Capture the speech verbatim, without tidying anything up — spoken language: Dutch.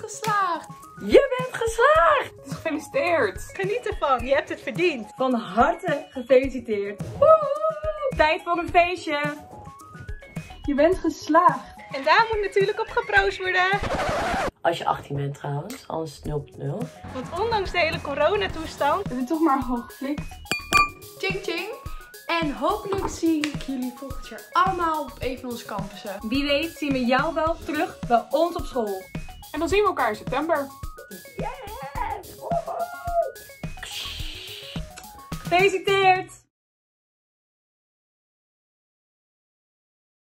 geslaagd. Je bent geslaagd! Gefeliciteerd. Geniet ervan, je hebt het verdiend. Van harte gefeliciteerd. Woehoe! Tijd voor een feestje. Je bent geslaagd. En daar moet natuurlijk op geproost worden. Als je achttien bent trouwens, anders nul punt nul. Want ondanks de hele coronatoestand... We hebben toch maar gewoon geflikt. Ching ching. En hopelijk zie ik jullie volgend jaar allemaal op een van onze campussen. Wie weet zien we jou wel terug bij ons op school. En dan zien we elkaar in september. Yes! Woehoe! Gefeliciteerd!